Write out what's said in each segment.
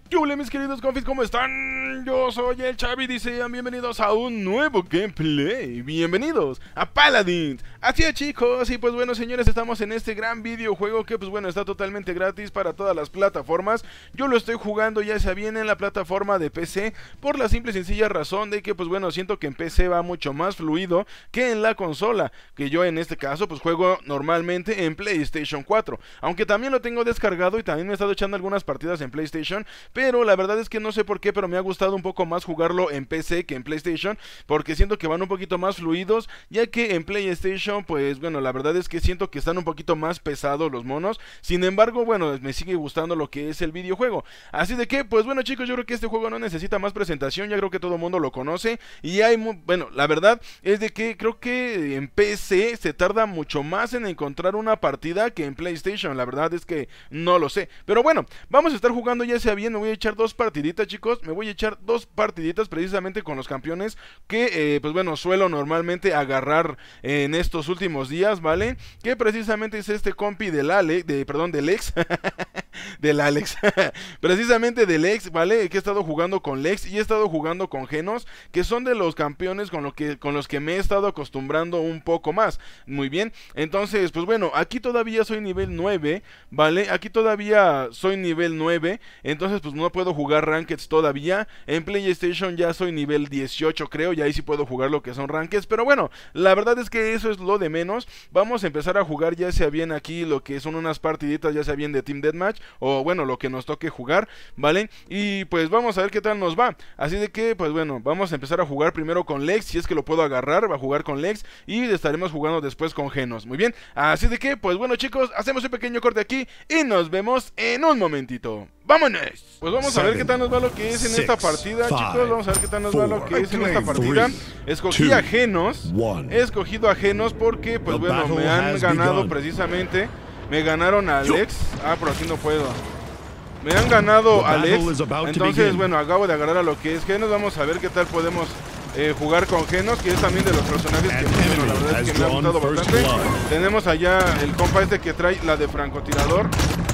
Hola mis queridos confis, ¿cómo están? Yo soy el Chavi y sean bienvenidos a un nuevo gameplay. Bienvenidos a Paladins. Así es, chicos, y pues bueno, señores, estamos en este gran videojuego que pues bueno, está totalmente gratis para todas las plataformas. Yo lo estoy jugando ya sea bien en la plataforma de PC, por la simple y sencilla razón de que pues bueno, siento que en PC va mucho más fluido que en la consola, que yo en este caso pues juego normalmente en PlayStation 4, aunque también lo tengo descargado y también me he estado echando algunas partidas en PlayStation. Pero la verdad es que no sé por qué, pero me ha gustado un poco más jugarlo en PC que en PlayStation, porque siento que van un poquito más fluidos, ya que en PlayStation, pues bueno, la verdad es que siento que están un poquito más pesados los monos. Sin embargo, bueno, me sigue gustando lo que es el videojuego. Así de que, pues bueno, chicos, yo creo que este juego no necesita más presentación, ya creo que todo el mundo lo conoce. Y hay, bueno, la verdad es de que creo que en PC se tarda mucho más en encontrar una partida que en PlayStation. La verdad es que no lo sé. Pero bueno, vamos a estar jugando ya sea bien. Me voy a echar dos partiditas, chicos. Me voy a echar dos partiditas precisamente con los campeones que, pues bueno, suelo normalmente agarrar en estos últimos días, ¿vale? Que precisamente es este compi del del ex. Del Alex. Precisamente del ex, ¿vale? Que he estado jugando con Lex y he estado jugando con Genos, que son de los campeones con los que me he estado acostumbrando un poco más. Muy bien. Entonces, pues bueno, aquí todavía soy nivel 9, ¿vale? Aquí todavía soy nivel 9. Entonces, pues no puedo jugar Rankeds todavía. En PlayStation ya soy nivel 18, creo, y ahí sí puedo jugar lo que son Rankeds. Pero bueno, la verdad es que eso es lo de menos. Vamos a empezar a jugar ya sea bien aquí lo que son unas partiditas, ya sea bien de Team Deathmatch, o bueno, lo que nos toque jugar, ¿vale? Y pues vamos a ver qué tal nos va. Así de que, pues bueno, vamos a empezar a jugar primero con Lex, si es que lo puedo agarrar, va a jugar con Lex, y estaremos jugando después con Genos. Muy bien, así de que, pues bueno, chicos, hacemos un pequeño corte aquí y nos vemos en un momentito. ¡Vámonos! Pues vamos a ver qué tal nos va lo que es en esta partida, chicos. Vamos a ver qué tal nos va lo que es en esta partida. Escogí a Genos. He escogido a Genos porque, pues bueno, me han ganado precisamente. Me ganaron a Alex. Ah, por aquí no puedo. Me han ganado a Alex. Entonces, bueno, acabo de agarrar a lo que es Genos. Vamos a ver qué tal podemos jugar con Genos, que es también de los personajes que, bueno, la verdad es que me ha gustado bastante. Tenemos allá el compa este que trae la de francotirador.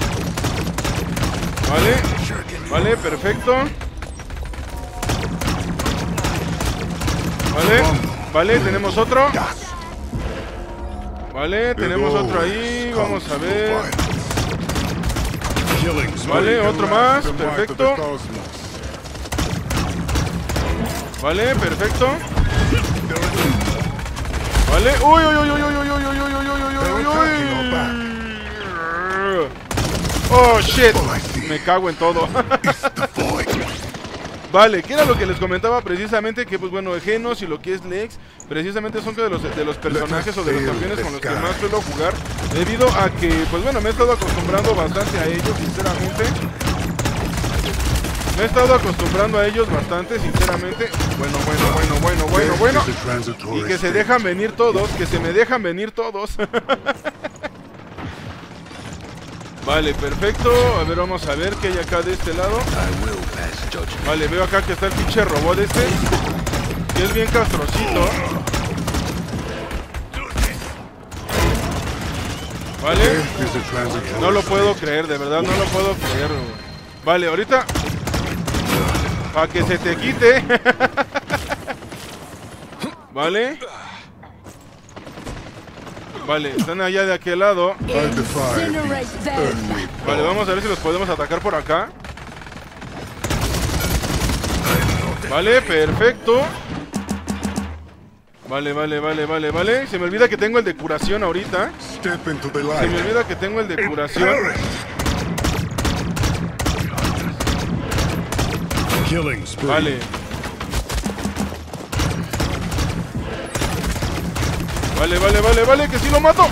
Vale, vale, perfecto. Vale, vale, tenemos otro. Vale, tenemos otro ahí, vamos a ver. Vale, otro más, perfecto. Vale, perfecto. Vale, uy, uy, uy, uy, uy, uy, uy, uy, uy, uy, uy, uy. Oh, shit. Me cago en todo. Vale, que era lo que les comentaba precisamente, que pues bueno, Genos y lo que es Lex precisamente son de los personajes o de los campeones con los que más suelo jugar, debido a que, pues bueno, me he estado acostumbrando bastante a ellos, sinceramente. Me he estado acostumbrando a ellos bastante, sinceramente. Bueno. Y que se dejan venir todos, que se me dejan venir todos. Vale, perfecto. A ver, vamos a ver qué hay acá de este lado. Vale, veo acá que está el pinche robot este, que es bien castrocito. Vale. No lo puedo creer, de verdad, no lo puedo creer. Vale, ahorita para que se te quite. Vale. Vale, están allá de aquel lado. Vale, vamos a ver si los podemos atacar por acá. Vale, perfecto. Vale. Se me olvida que tengo el de curación ahorita. Se me olvida que tengo el de curación. Vale. Vale, que sí lo mato.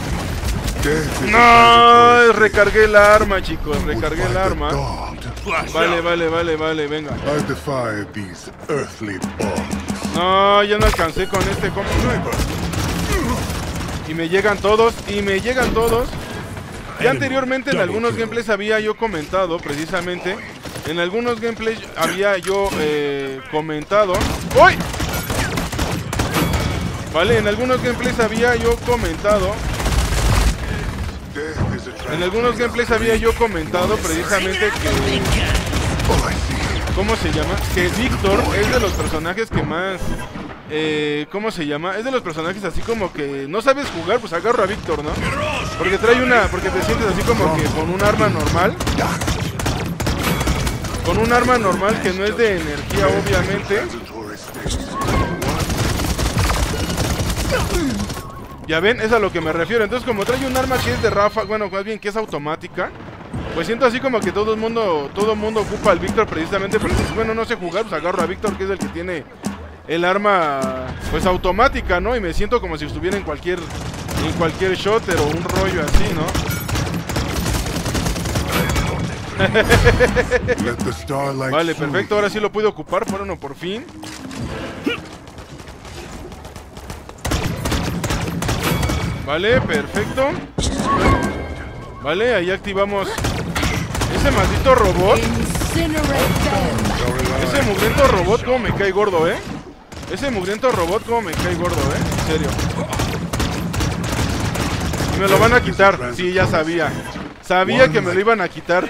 No, recargué el arma, chicos, recargué el arma. Vale, venga. No, ya no alcancé con este compa. Y me llegan todos, Ya anteriormente en algunos gameplays había yo comentado, precisamente. En algunos gameplays había yo comentado. ¡Uy! Vale, en algunos gameplays había yo comentado. precisamente que ¿cómo se llama? Que Víctor es de los personajes que más... ¿cómo se llama? Es de los personajes así como que no sabes jugar, pues agarro a Víctor, ¿no? Porque trae una... Porque te sientes así como que con un arma normal. Con un arma normal que no es de energía, obviamente. Ya ven, es a lo que me refiero. Entonces, como trae un arma que es de ráfaga, bueno, más bien que es automática, pues siento así como que todo el mundo ocupa al Víctor precisamente porque, bueno, no sé jugar, pues agarro a Víctor, que es el que tiene el arma, pues automática, ¿no? Y me siento como si estuviera en cualquier shooter o un rollo así, ¿no? Vale, perfecto, ahora sí lo pude ocupar, bueno, por fin. Vale, perfecto. Vale, ahí activamos ese maldito robot. Ese mugriento robot como me cae gordo, Ese mugriento robot como me cae gordo, en serio. Y me lo van a quitar, sí, ya sabía. Sabía que me lo iban a quitar.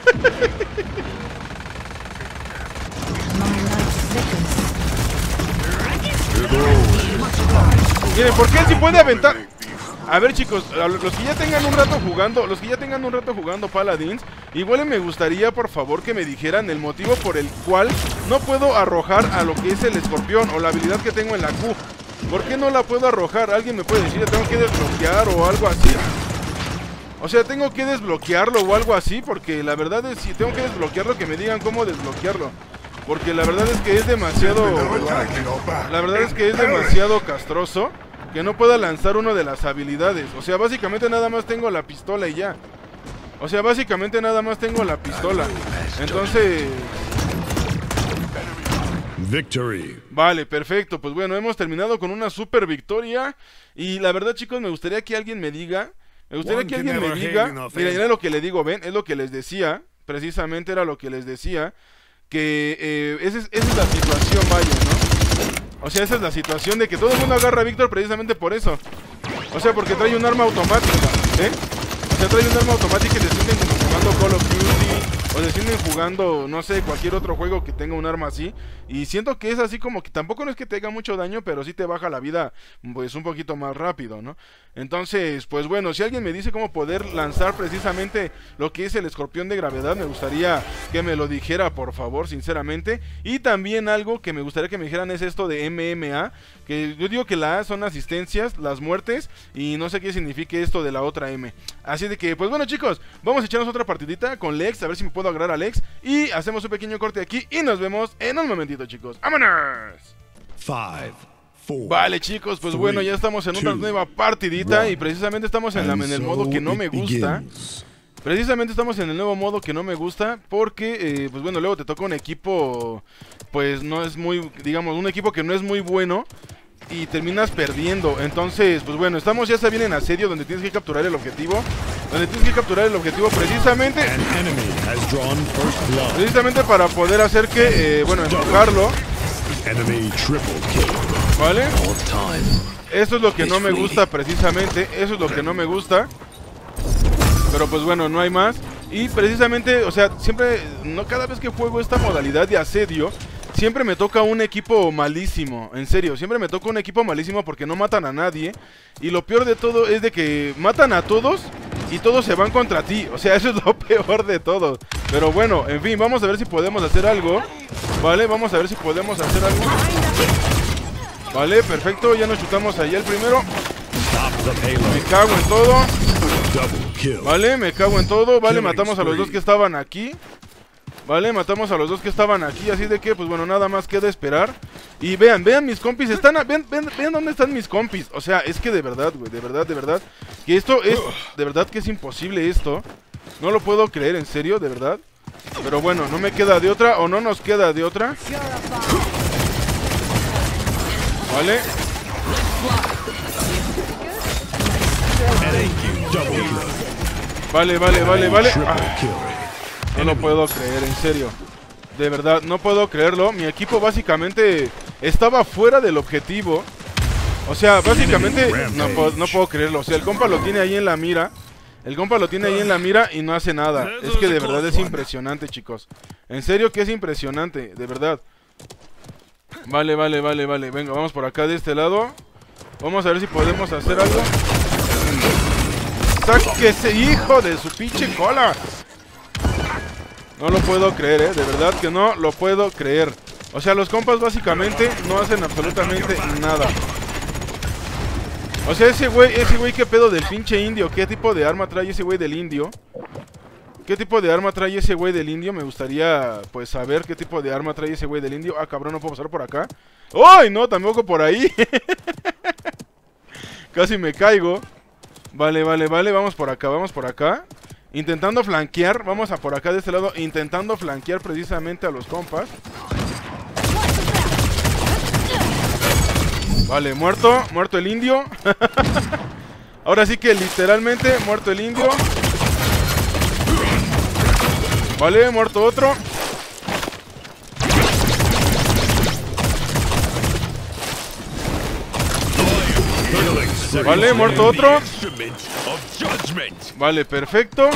Miren, ¿por qué él sí puede aventar? A ver, chicos, los que ya tengan un rato jugando, Paladins, igual me gustaría, por favor, que me dijeran el motivo por el cual no puedo arrojar a lo que es el escorpión o la habilidad que tengo en la Q. ¿Por qué no la puedo arrojar? ¿Alguien me puede decir? ¿Tengo que desbloquear o algo así? O sea, tengo que desbloquearlo o algo así, porque la verdad es, si tengo que desbloquearlo, que me digan cómo desbloquearlo. Porque la verdad es que es demasiado... La verdad es que es demasiado castroso que no pueda lanzar una de las habilidades. O sea, básicamente nada más tengo la pistola y ya. O sea, básicamente nada más tengo la pistola. Entonces... Victory. Vale, perfecto. Pues bueno, hemos terminado con una super victoria. Y la verdad, chicos, me gustaría que alguien me diga... Mira, lo que le digo, ven, es lo que les decía. Precisamente era lo que les decía. Que esa es la situación, vaya, ¿no? O sea, esa es la situación de que todo el mundo agarra a Víctor precisamente por eso. O sea, porque trae un arma automática, O sea, trae un arma automática y se sienten como jugando Call of Duty, o se sienten jugando, no sé, cualquier otro juego que tenga un arma así. Y siento que es así como que tampoco no es que te haga mucho daño, pero sí te baja la vida, pues, un poquito más rápido, ¿no? Entonces, pues bueno, si alguien me dice cómo poder lanzar precisamente lo que es el escorpión de gravedad, me gustaría que me lo dijera, por favor, sinceramente. Y también algo que me gustaría que me dijeran es esto de MMA, que yo digo que la A son asistencias, las muertes, y no sé qué significa esto de la otra M. Así de que, pues bueno, chicos, vamos a echarnos otra partidita con Lex, a ver si me puedo agarrar a Lex, y hacemos un pequeño corte aquí y nos vemos en un momentito, chicos. ¡Vámonos! 5, 4. Vale, chicos, pues bueno, ya estamos en una nueva partidita y precisamente estamos en el modo que no me gusta. Precisamente estamos en el nuevo modo que no me gusta porque, pues bueno, luego te toca un equipo, pues no es muy, digamos, un equipo que no es muy bueno y terminas perdiendo. Entonces, pues bueno, estamos ya bien en asedio donde tienes que capturar el objetivo. Precisamente para poder hacer que, bueno, empujarlo. ¿Vale? Eso es lo que no me gusta precisamente, eso es lo que no me gusta. Pero pues bueno, no hay más. Y precisamente, o sea, siempre, no, cada vez que juego esta modalidad de asedio, siempre me toca un equipo malísimo. En serio, siempre me toca un equipo malísimo porque no matan a nadie. Y lo peor de todo es de que matan a todos y todos se van contra ti. O sea, eso es lo peor de todo. Pero bueno, en fin, vamos a ver si podemos hacer algo. Vale, vamos a ver si podemos hacer algo. Vale, perfecto, ya nos chutamos ahí el primero. Me cago en todo. Vale, me cago en todo. Vale, matamos a los dos que estaban aquí. Vale, matamos a los dos que estaban aquí. Así de que, pues bueno, nada más queda esperar. Y vean mis compis. Vean dónde están mis compis. O sea, es que de verdad, güey, de verdad que esto es, de verdad que es imposible esto. No lo puedo creer, en serio, de verdad. Pero bueno, no me queda de otra, o no nos queda de otra. Vale. Vale. No lo puedo creer, en serio. De verdad, no puedo creerlo. Mi equipo básicamente estaba fuera del objetivo. O sea, básicamente no puedo creerlo. O sea, el compa lo tiene ahí en la mira. El compa lo tiene ahí en la mira y no hace nada. Es que de verdad es impresionante, chicos. En serio que es impresionante, de verdad. Vale. Venga, vamos por acá de este lado. Vamos a ver si podemos hacer algo. ¡Sáquese, hijo de su pinche cola! No lo puedo creer, de verdad que no lo puedo creer. O sea, los compas básicamente no hacen absolutamente nada. O sea, ese güey, ¿qué pedo del pinche indio? ¿Qué tipo de arma trae ese güey del indio? ¿Qué tipo de arma trae ese güey del indio? Me gustaría, pues, saber qué tipo de arma trae ese güey del indio. Ah, cabrón, no puedo pasar por acá. ¡Ay, no! Tampoco por ahí. Casi me caigo. Vale, vamos por acá. Intentando flanquear, vamos a por acá de este lado. Intentando flanquear precisamente a los compas. Vale, muerto el indio. Ahora sí que literalmente muerto el indio. Vale, muerto otro. Vale, muerto otro. Vale, perfecto.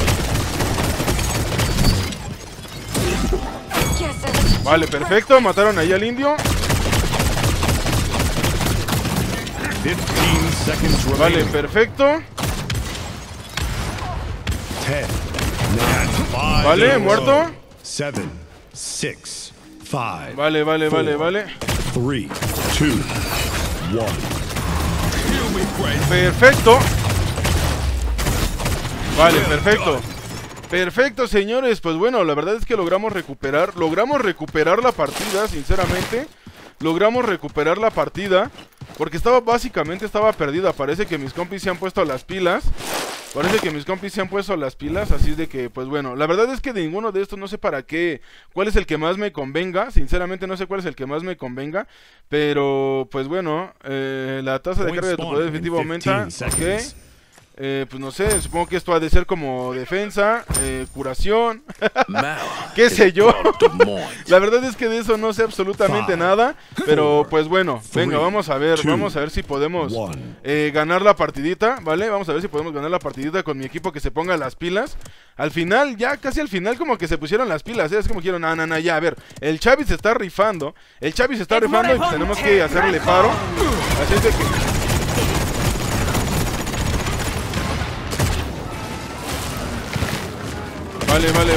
Vale, perfecto, mataron ahí al indio. Vale, perfecto. Vale, muerto. 7, 6, 5. Vale. 3, 2, 1. Perfecto. Vale, perfecto. Perfecto, señores. Pues bueno, la verdad es que logramos recuperar la partida, sinceramente. Logramos recuperar la partida. Porque básicamente estaba perdida. Parece que mis compis se han puesto las pilas. Así de que, pues bueno, la verdad es que de ninguno de estos no sé para qué. ¿Cuál es el que más me convenga? Sinceramente no sé cuál es el que más me convenga. Pero, pues bueno, la tasa de carga de tu poder definitivo aumenta. Ok. Pues no sé, supongo que esto ha de ser como defensa, curación, qué sé yo. La verdad es que de eso no sé absolutamente nada. Pero pues bueno, venga, vamos a ver si podemos ganar la partidita, ¿vale? Vamos a ver si podemos ganar la partidita con mi equipo que se ponga las pilas. Al final, ya casi al final como que se pusieron las pilas, ¿eh? Es como que dijeron, no, ya, a ver, el Chavi se está rifando. Y pues tenemos que hacerle paro. Así es de que... Vale. Vale.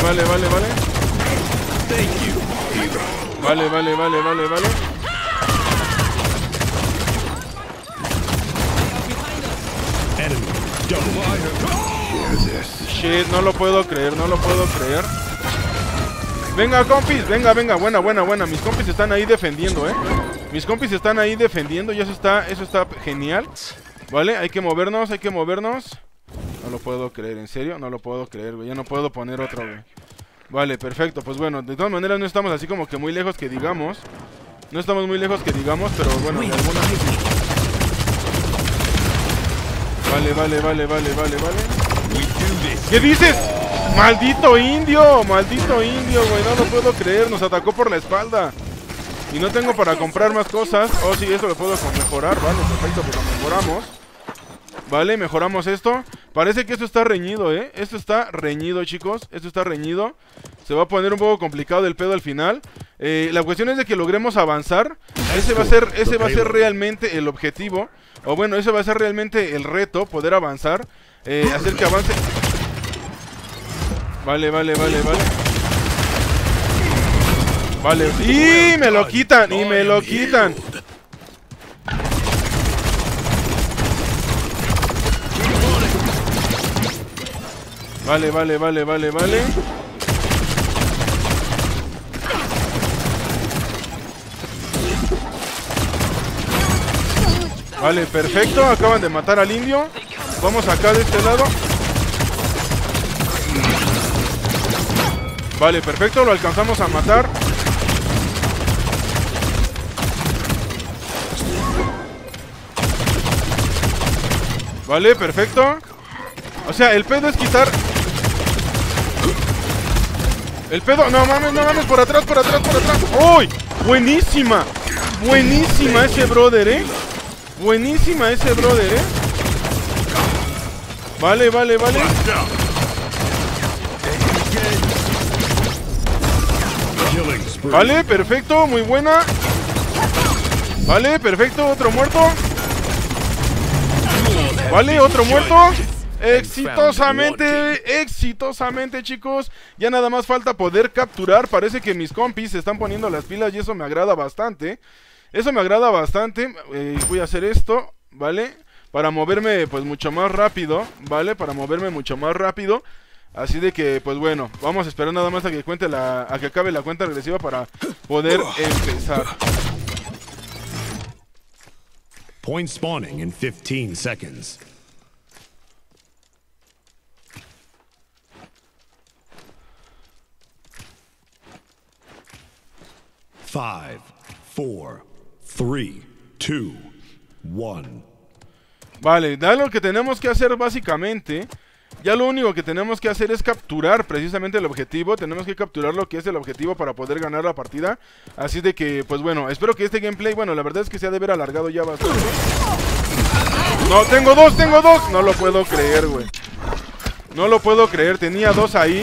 Shit, no lo puedo creer. Venga, compis, venga, buena. Mis compis están ahí defendiendo, y eso está genial. Vale, hay que movernos. No lo puedo creer, en serio, no lo puedo creer, güey. Ya no puedo poner otro, güey. Vale, perfecto, pues bueno, de todas maneras no estamos así como que muy lejos que digamos. Pero bueno, de alguna... Vale. ¿Qué dices? ¡Maldito indio, güey! No lo puedo creer, nos atacó por la espalda. Y no tengo para comprar más cosas. Oh, sí, eso lo puedo mejorar, vale, perfecto, pues lo mejoramos. Vale, mejoramos esto. Parece que esto está reñido, Esto está reñido, chicos. Se va a poner un poco complicado el pedo al final. La cuestión es de que logremos avanzar. Ese va a ser realmente el objetivo. O bueno, ese va a ser realmente el reto, poder avanzar. Hacer que avance. Vale. ¡Y me lo quitan! Vale. Vale, perfecto. Acaban de matar al indio. Vamos acá de este lado. Vale, perfecto. Lo alcanzamos a matar. Vale, perfecto. O sea, el pedo es quitar... El pedo... No mames, por atrás. ¡Uy! Buenísima ese brother, Vale, vale, vale. Vale, perfecto, muy buena. Vale, perfecto, otro muerto. Vale, otro muerto. Exitosamente, exitosamente, chicos. Ya nada más falta poder capturar. Parece que mis compis se están poniendo las pilas y eso me agrada bastante. Eso me agrada bastante. Voy a hacer esto, ¿vale? Para moverme pues mucho más rápido, ¿vale? Para moverme mucho más rápido. Así de que, pues bueno, vamos a esperar nada más a que a que acabe la cuenta regresiva para poder empezar. Point spawning in 15 seconds. Five, 4, 3, 2, 1. Vale, ya lo que tenemos que hacer básicamente, ya lo único que tenemos que hacer es capturar precisamente el objetivo. Tenemos que capturar lo que es el objetivo para poder ganar la partida. Así de que, pues bueno, espero que este gameplay, bueno, la verdad es que se ha de ver alargado ya bastante. No, tengo dos, no lo puedo creer, güey. No lo puedo creer, tenía dos ahí.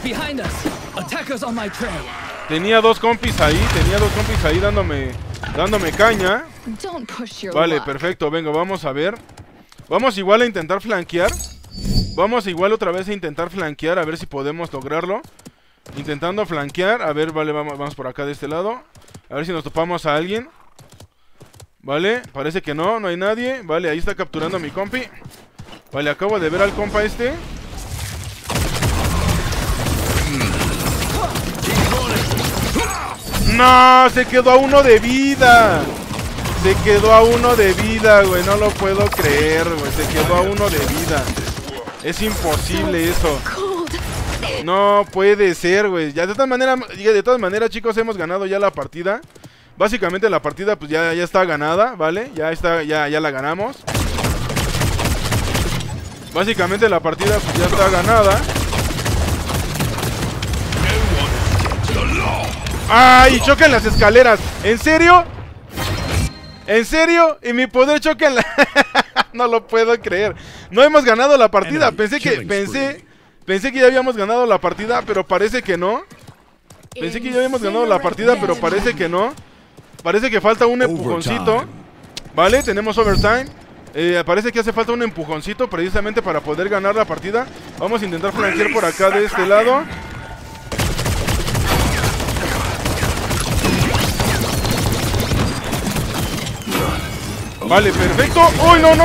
Tenía dos compis ahí dándome caña. Vale, perfecto, venga, vamos a ver. Vamos igual a intentar flanquear. Vamos igual otra vez a intentar flanquear, a ver si podemos lograrlo. Intentando flanquear, a ver, vale, vamos por acá de este lado. A ver si nos topamos a alguien. Vale, parece que no hay nadie. Vale, ahí está capturando a mi compi. Vale, acabo de ver al compa este. ¡No! Se quedó a uno de vida. Se quedó a uno de vida, güey. No lo puedo creer, güey. Se quedó a uno de vida. Es imposible eso. No puede ser, güey. Ya de todas maneras, chicos, hemos ganado ya la partida. Básicamente la partida pues ya está ganada, ¿vale? Ya la ganamos. Básicamente la partida pues ya está ganada. ¡Ay! Choca en las escaleras. ¿En serio? ¿En serio? ¿Y mi poder choca en la...? No lo puedo creer. No hemos ganado la partida. Pensé que ya habíamos ganado la partida, pero parece que no. Pensé que ya habíamos ganado la partida, pero parece que no. Parece que falta un empujoncito. Vale, tenemos overtime. Parece que hace falta un empujoncito precisamente para poder ganar la partida. Vamos a intentar flanquear por acá de este lado. Vale, perfecto. ¡Uy, no!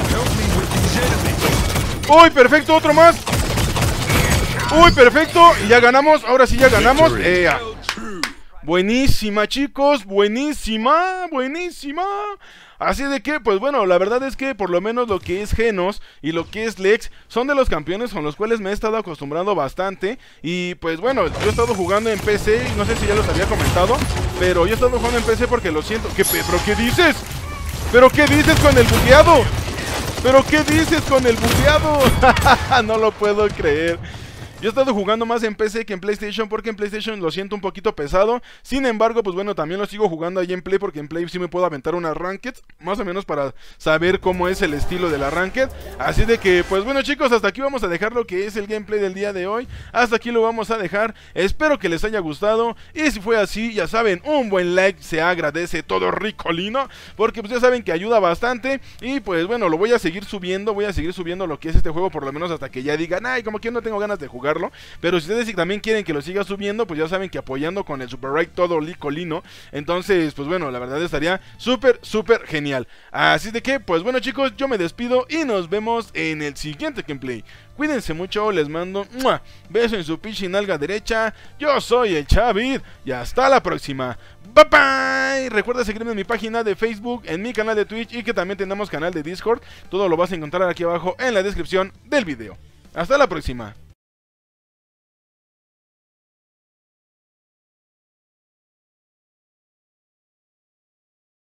¡Uy, perfecto! Otro más. ¡Uy, perfecto! Y ya ganamos. Ahora sí ya ganamos. Buenísima, chicos. Buenísima. Así de que, pues bueno, la verdad es que por lo menos lo que es Genos y lo que es Lex son de los campeones con los cuales me he estado acostumbrando bastante. Y pues bueno, yo he estado jugando en PC, no sé si ya los había comentado, pero yo he estado jugando en PC porque lo siento. ¿Pero qué dices? ¿Pero qué dices con el bugueado? ¿Pero qué dices con el bugueado? No lo puedo creer. Yo he estado jugando más en PC que en PlayStation porque en PlayStation lo siento un poquito pesado. Sin embargo, pues bueno, también lo sigo jugando ahí en Play porque en Play sí me puedo aventar una Ranked, más o menos para saber cómo es el estilo de la Ranked. Así de que, pues bueno, chicos, hasta aquí vamos a dejar lo que es el gameplay del día de hoy. Hasta aquí lo vamos a dejar. Espero que les haya gustado. Y si fue así, ya saben, un buen like se agradece todo ricolino, porque pues ya saben que ayuda bastante. Y pues bueno, lo voy a seguir subiendo. Voy a seguir subiendo lo que es este juego, por lo menos hasta que ya digan, ay, como que no tengo ganas de jugar. Pero si ustedes también quieren que lo siga subiendo, pues ya saben que apoyando con el Super Right todo licolino. Entonces, pues bueno, la verdad estaría súper genial. Así de que, pues bueno, chicos, yo me despido y nos vemos en el siguiente gameplay. Cuídense mucho, les mando beso en su pinche nalga derecha. Yo soy el Chavid y hasta la próxima. Bye bye. Recuerda seguirme en mi página de Facebook, en mi canal de Twitch y que también tenemos canal de Discord. Todo lo vas a encontrar aquí abajo en la descripción del video. Hasta la próxima.